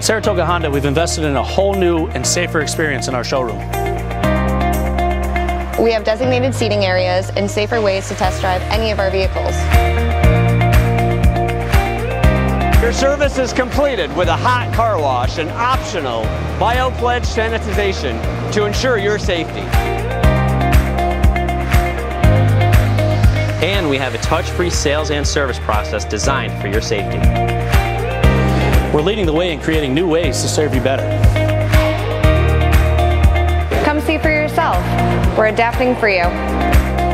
At Saratoga Honda, we've invested in a whole new and safer experience in our showroom. We have designated seating areas and safer ways to test drive any of our vehicles. Your service is completed with a hot car wash and optional BioPledge sanitization to ensure your safety. And we have a touch-free sales and service process designed for your safety. We're leading the way in creating new ways to serve you better. Come see for yourself. We're adapting for you.